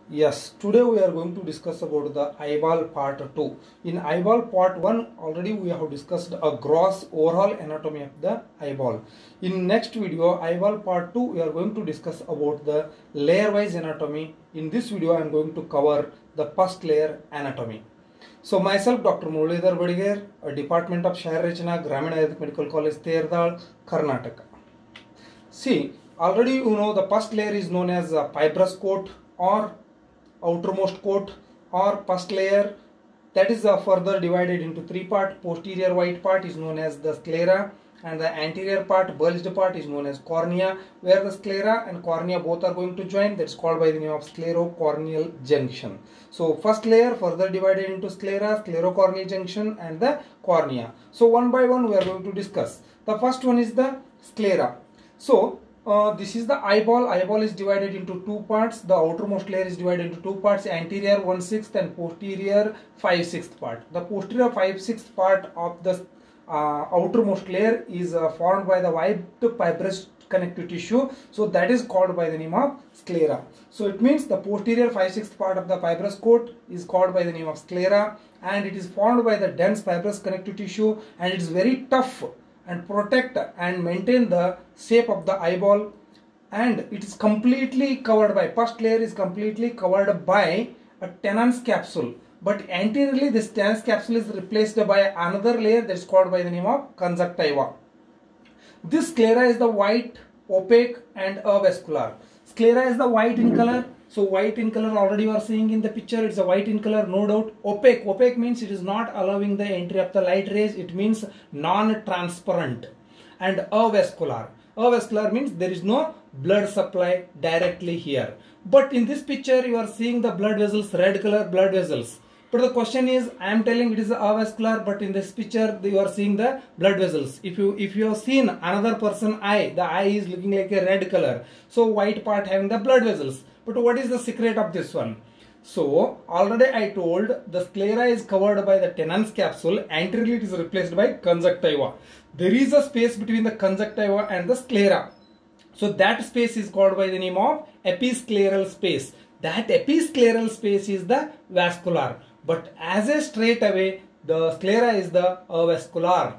Yes, today we are going to discuss about the eyeball part 2. In eyeball part 1 already we have discussed a gross overall anatomy of the eyeball. In next video eyeball part 2 we are going to discuss about the layer wise anatomy. In this video I am going to cover the first layer anatomy. So myself Dr. MURALEEDHAR BADIGER, a Department of Shahar Rachana, Gramin Ayurvedic Medical College, Terdal, Karnataka. See, already you know the first layer is known as a fibrous coat or outermost coat or first layer, that is further divided into three parts. Posterior white part is known as the sclera, and the anterior part, bulged part, is known as cornea, where the sclera and cornea both are going to join. That's called by the name of sclerocorneal junction. So first layer further divided into sclera, sclerocorneal junction, and the cornea. So one by one we are going to discuss. The first one is the sclera. So this is the eyeball. Eyeball is divided into two parts. The outermost layer is divided into two parts, anterior 1/6 and posterior 5/6 part. The posterior 5/6 part of the outermost layer is formed by the white fibrous connective tissue. So that is called by the name of sclera. So it means the posterior 5/6 part of the fibrous coat is called by the name of sclera, and it is formed by the dense fibrous connective tissue, and it is very tough and protect and maintain the shape of the eyeball, and it is completely covered by, first layer is completely covered by a Tennant's capsule, but anteriorly this Tennant's capsule is replaced by another layer that is called by the name of conjunctiva. This sclera is the white, opaque and avascular. Sclera is the white in color. So white in color already you are seeing in the picture, it's a white in color, no doubt. Opaque, opaque means it is not allowing the entry of the light rays, it means non-transparent. And avascular, avascular means there is no blood supply directly here. But in this picture you are seeing the blood vessels, red color blood vessels. But the question is, I am telling it is avascular, but in this picture you are seeing the blood vessels. If you have seen another person eye, the eye is looking like a red color. So white part having the blood vessels. But what is the secret of this one? So already I told the sclera is covered by the Tennant's capsule. Anteriorly it is replaced by conjunctiva. There is a space between the conjunctiva and the sclera. So that space is called by the name of episcleral space. That episcleral space is the vascular. But as a straight away, the sclera is the avascular.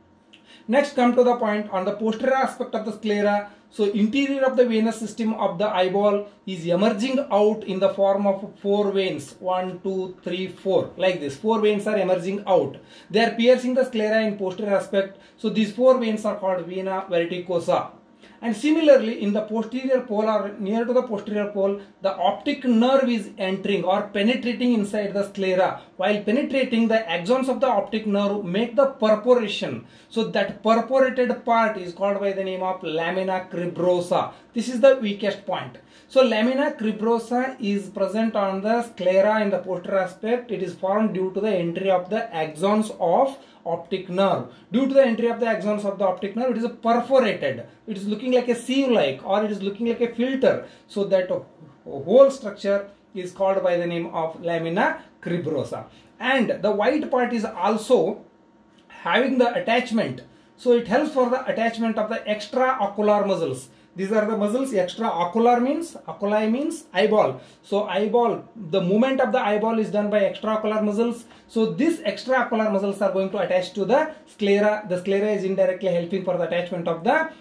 Next, come to the point on the posterior aspect of the sclera. So interior of the venous system of the eyeball is emerging out in the form of four veins. 1, 2, 3, 4. Like this. Four veins are emerging out. They are piercing the sclera in posterior aspect. So these four veins are called vena verticosa. And similarly, in the posterior pole or near to the posterior pole, the optic nerve is entering or penetrating inside the sclera. While penetrating, the axons of the optic nerve make the perforation. So that perforated part is called by the name of lamina cribrosa. This is the weakest point. So lamina cribrosa is present on the sclera in the posterior aspect. It is formed due to the entry of the axons of optic nerve. Due to the entry of the axons of the optic nerve, it is perforated. It is looking like a sieve-like, or it is looking like a filter. So that whole structure is called by the name of lamina cribrosa. And the white part is also having the attachment. So it helps for the attachment of the extraocular muscles. These are the muscles. Extraocular means, oculi means eyeball. So eyeball, the movement of the eyeball is done by extraocular muscles. So these extraocular muscles are going to attach to the sclera. The sclera is indirectly helping for the attachment of the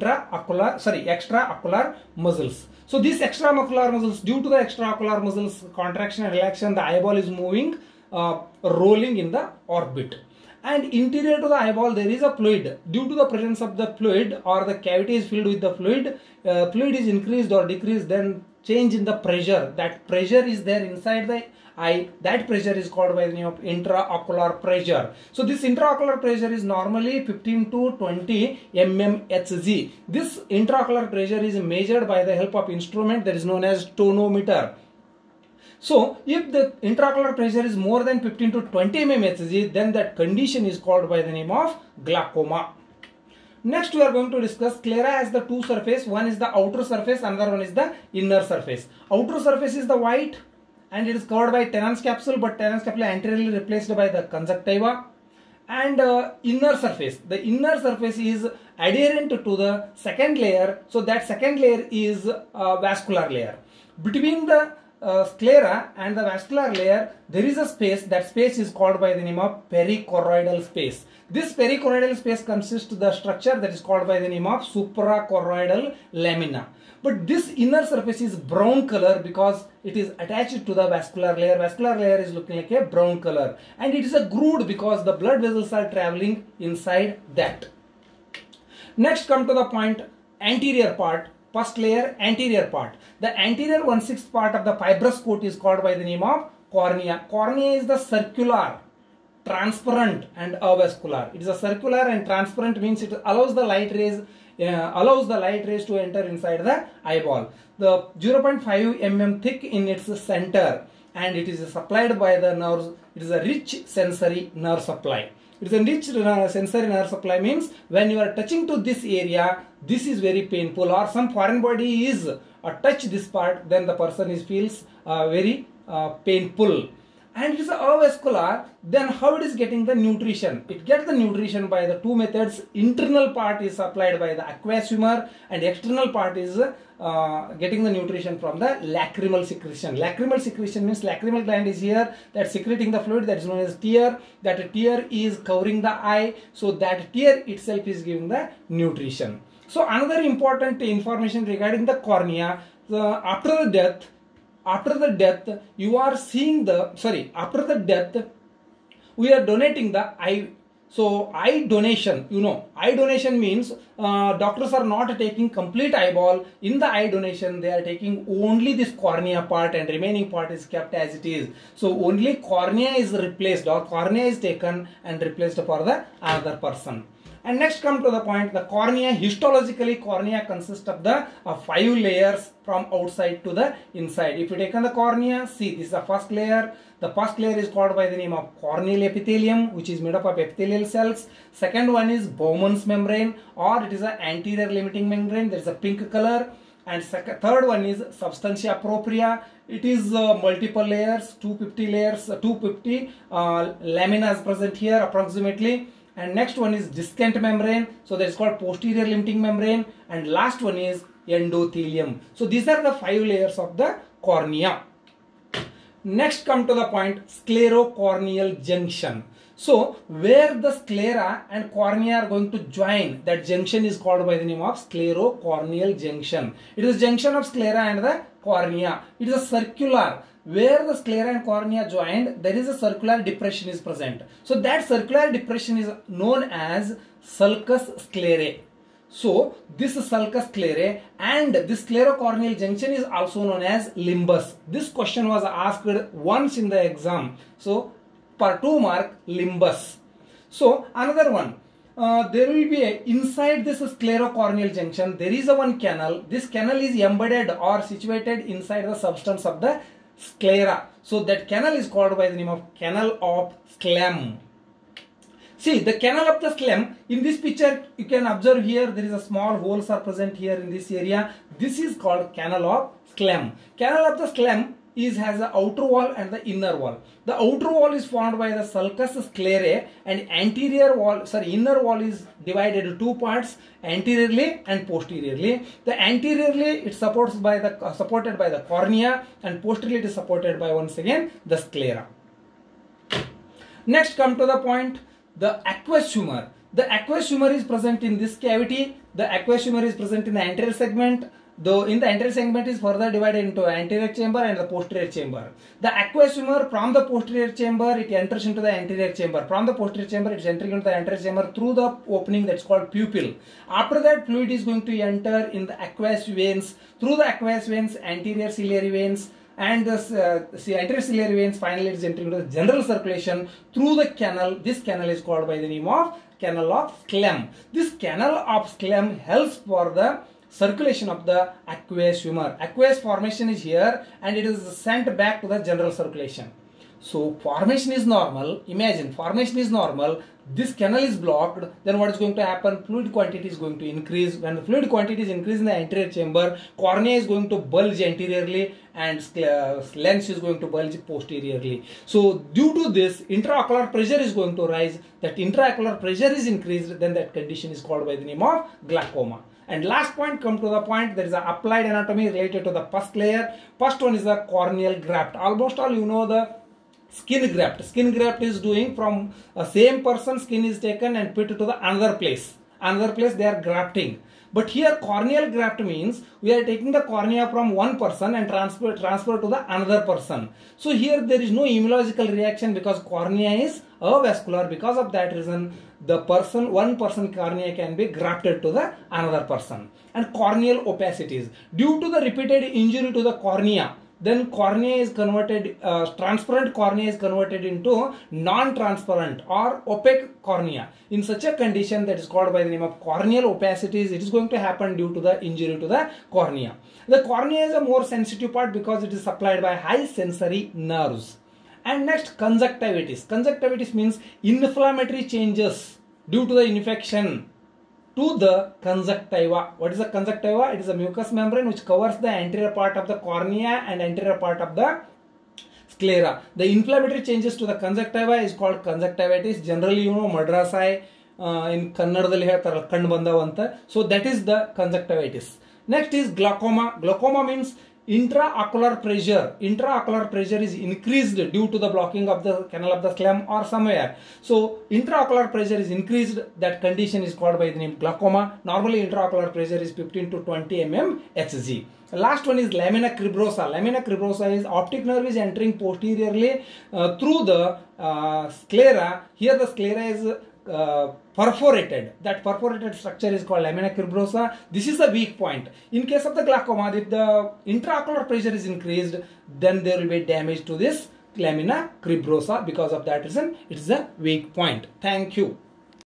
extraocular muscles. So these extraocular muscles, due to the extraocular muscles contraction and relaxation, the eyeball is moving, rolling in the orbit. And interior to the eyeball there is a fluid. Due to the presence of the fluid, or the cavity is filled with the fluid, fluid is increased or decreased, then change in the pressure. That pressure is there inside the eye. That pressure is called by the name of intraocular pressure. So this intraocular pressure is normally 15 to 20 mmHg. This intraocular pressure is measured by the help of instrument that is known as tonometer. So if the intraocular pressure is more than 15 to 20 mmHg, then that condition is called by the name of glaucoma. Next we are going to discuss sclera has the two surface. One is the outer surface, another one is the inner surface. Outer surface is the white and it is covered by Tennant's capsule, but Tennant's capsule anteriorly replaced by the conjunctiva. And inner surface, the inner surface is adherent to the second layer. So that second layer is a vascular layer. Between the sclera and the vascular layer, there is a space. That space is called by the name of perichoroidal space. This perichoroidal space consists of the structure that is called by the name of suprachoroidal lamina. But this inner surface is brown color because it is attached to the vascular layer. Vascular layer is looking like a brown color, and it is a grooved because the blood vessels are traveling inside that. Next, come to the point, anterior part. First layer, anterior part. The anterior 1/6 part of the fibrous coat is called by the name of cornea. Cornea is the circular, transparent and avascular. It is a circular and transparent, means it allows the light rays to enter inside the eyeball. The 0.5 mm thick in its center, and it is supplied by the nerves. It is a rich sensory nerve supply. It is a rich sensory nerve supply, means when you are touching to this area, this is very painful, or some foreign body is touch this part, then the person feels very painful. And it is avascular. Then how it is getting the nutrition? It gets the nutrition by the two methods. Internal part is supplied by the aqueous humor, and external part is getting the nutrition from the lacrimal secretion. Lacrimal secretion means lacrimal gland is here, that secreting the fluid, that is known as tear. That tear is covering the eye, so that tear itself is giving the nutrition. So another important information regarding the cornea, after the death you are seeing the, after the death we are donating the eye. So eye donation, eye donation means doctors are not taking complete eyeball. In the eye donation, they are taking only this cornea part, and remaining part is kept as it is. So only cornea is replaced, or cornea is taken and replaced for the other person. And next, come to the point, the cornea. Histologically, cornea consists of the 5 layers from outside to the inside. If you take on the cornea, see, this is the first layer. The first layer is called by the name of corneal epithelium, which is made up of epithelial cells. Second one is Bowman's membrane, or it is an anterior limiting membrane. There is a pink color. And third one is substantia propria. It is multiple layers, 250 layers, 250 laminas present here approximately. And next one is discant membrane, so that is called posterior limiting membrane. And last one is endothelium. So these are the 5 layers of the cornea. Next, come to the point, sclerocorneal junction. So where the sclera and cornea are going to join, that junction is called by the name of sclerocorneal junction. It is a junction of sclera and the cornea. It is a circular. Where the sclera and cornea joined, there is a circular depression is present. So that circular depression is known as sulcus sclerae. So this sulcus sclerae and this sclerocorneal junction is also known as limbus. This question was asked once in the exam. So per 2 mark, limbus. So another one. There will be inside this sclerocorneal junction, there is a one canal. This canal is embedded or situated inside the substance of the sclera. So that canal is called by the name of canal of Schlemm. See, the canal of the Schlemm, in this picture you can observe here there is a small holes are present here in this area. This is called canal of Schlemm. Canal of the Schlemm has the outer wall and the inner wall. The outer wall is formed by the sulcus sclerae, and inner wall is divided into 2 parts, anteriorly and posteriorly. The anteriorly it supported by the cornea, and posteriorly it is supported by once again the sclera. Next, come to the point, the aqueous humor. The aqueous humor is present in this cavity. The aqueous humor is present in the anterior segment. Though in the anterior segment is further divided into anterior chamber and the posterior chamber. The aqueous humor from the posterior chamber, it enters into the anterior chamber. From the posterior chamber, it is entering into the anterior chamber through the opening that's called pupil. After that, fluid is going to enter in the aqueous veins. Through the aqueous veins, anterior ciliary veins, and the anterior ciliary veins, finally it is entering into the general circulation through the canal. This canal is called by the name of canal of Schlemm. This canal of Schlemm helps for the circulation of the aqueous humor. Aqueous formation is here and it is sent back to the general circulation. So formation is normal. Imagine formation is normal. This canal is blocked. Then what is going to happen? Fluid quantity is going to increase. When the fluid quantity is increased in the anterior chamber, cornea is going to bulge anteriorly and lens is going to bulge posteriorly. So due to this, intraocular pressure is going to rise. That intraocular pressure is increased, then that condition is called by the name of glaucoma. And last point, come to the point, there is an applied anatomy related to the pus layer. First one is the corneal graft. Almost all you know the skin graft. Skin graft is doing from a same person, skin is taken and put to the another place. Another place they are grafting. But here corneal graft means we are taking the cornea from one person and transfer to the another person. So here there is no immunological reaction because cornea is avascular. Because of that reason, the one person cornea can be grafted to the another person. And corneal opacities. Due to the repeated injury to the cornea, then cornea is converted, transparent cornea is converted into non-transparent or opaque cornea. In such a condition that is called by the name of corneal opacities, it is going to happen due to the injury to the cornea. The cornea is a more sensitive part because it is supplied by high sensory nerves. And next, conjunctivitis. Conjunctivitis means inflammatory changes due to the infection to the conjunctiva. What is the conjunctiva? It is a mucous membrane which covers the anterior part of the cornea and anterior part of the sclera. The inflammatory changes to the conjunctiva is called conjunctivitis. Generally, you know, Madrasai in Kannadalli ಹೇಳ್ತಾರಲ್ಲ ಕಣ್ಣು ಬಂದವಂತ. So that is the conjunctivitis. Next is glaucoma. Glaucoma means intraocular pressure. Intraocular pressure is increased due to the blocking of the canal of the slum or somewhere. So intraocular pressure is increased. That condition is called by the name glaucoma. Normally intraocular pressure is 15 to 20 mm Hg. The last one is lamina cribrosa. Lamina cribrosa is optic nerve is entering posteriorly through the sclera. Here the sclera is perforated. That perforated structure is called lamina cribrosa. This is the weak point. In case of the glaucoma, if the intraocular pressure is increased, then there will be damage to this lamina cribrosa. Because of that reason, it is a weak point. Thank you.